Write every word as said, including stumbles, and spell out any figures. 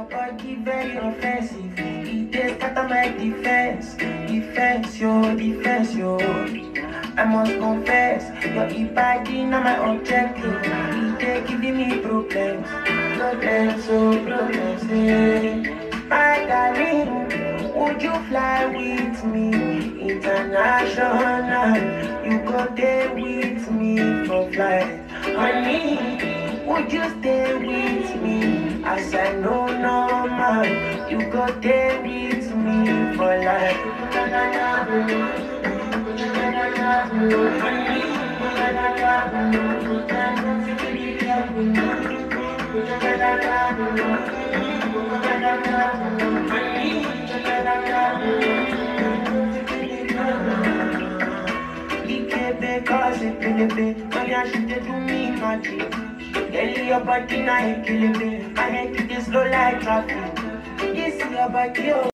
Your body very offensive. It is cut on my defense. Defense, yo, defense, yo. I must confess, your e-body not my objective. It is giving me problems. Problems, so problems, eh. My darling, would you fly with me international? You go there with me for flight. Honey, would you stay with me? As I know normal, you go there with me for life. Because it kill it, but yeah, she did do me magic. Girl, your body now kill it, I hate it slow like traffic. This your body.